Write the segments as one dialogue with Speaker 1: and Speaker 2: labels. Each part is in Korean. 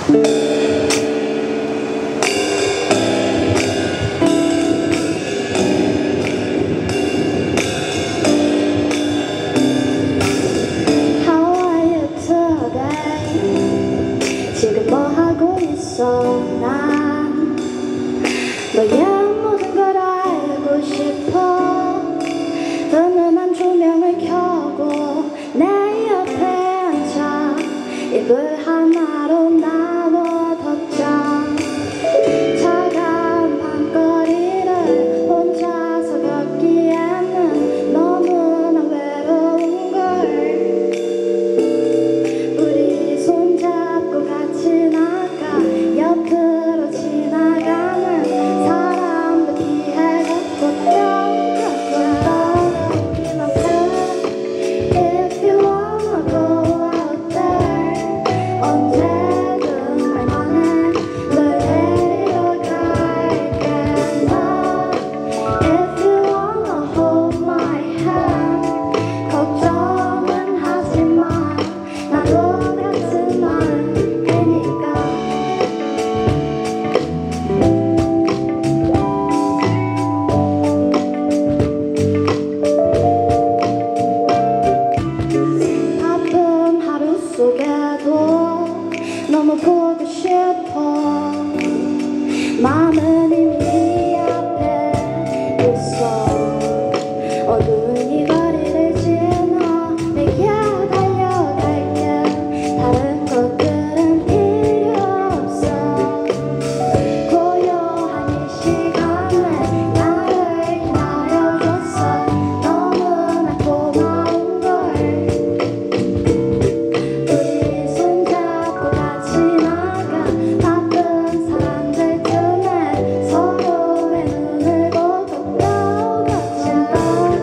Speaker 1: 난 너의 모든 걸 알고 싶어. 은은한 조명을 켜고 내 옆에 앉아 이불 하나로 나눠 덮자. 차가운 밤거리를 혼자서 걷기에는 너무나 외로운 걸. 우리 손잡고 같이 나가 옆으로 지나가는 사람들 피해 걷고 떠오르기만 해. If you wanna go out there 언제든 말만해. 널 데리러 갈게 나. If you wanna hold my hand 걱정은 하지마. 나도 같은 마음이니까. 바쁜 하루 속에도 너무 보고 싶어. 마음은 이미 네 앞에 있어. 어두운 이 거리를 지나 내게 달려갈게. 다른 것들은 필요 없어. 고요한 이 시간에 나를 기다려줬어. 너무나 고마운 걸. 우리 손잡고 같이 나가 바쁜 사람들 틈에 서로의 눈을 보고 떠오르자.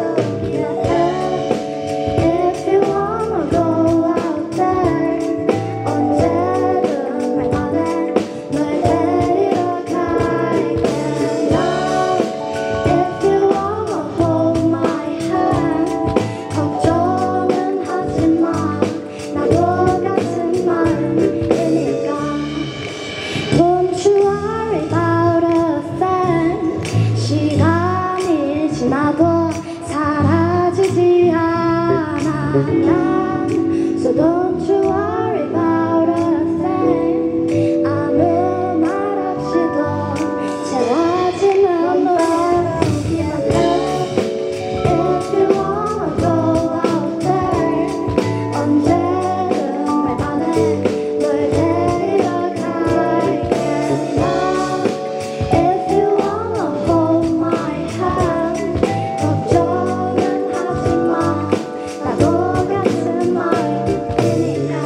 Speaker 1: If you wanna go out there 언제든 말만해. 널 데리러 갈게 나. If you wanna hold my hand 걱정은 하지마. 나도 같은 마음이니까. Don't you worry about a thing. 시간이 지나도 사라지지 않아 난. So don't you worry about a thing. 아무 말 없이도 채워지는 노래기만 해. If you wanna go out there 언제든 말만해. 널 데리러 갈게 나. If you wanna hold my hand 걱정은 하지마. 나도 같은 마음이니까.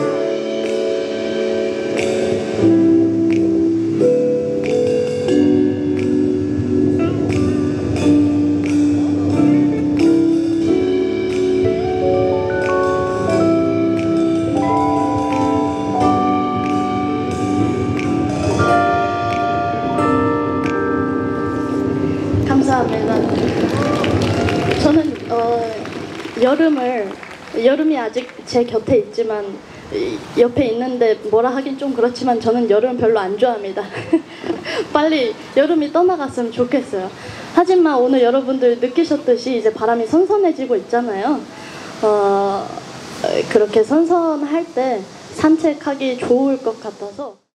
Speaker 1: 감사합니다. 저는 여름이 아직 제 곁에 있지만 옆에 있는데 뭐라 하긴 좀 그렇지만 저는 여름 별로 안 좋아합니다. 빨리 여름이 떠나갔으면 좋겠어요. 하지만 오늘 여러분들 느끼셨듯이 이제 바람이 선선해지고 있잖아요. 그렇게 선선할 때 산책하기 좋을 것 같아서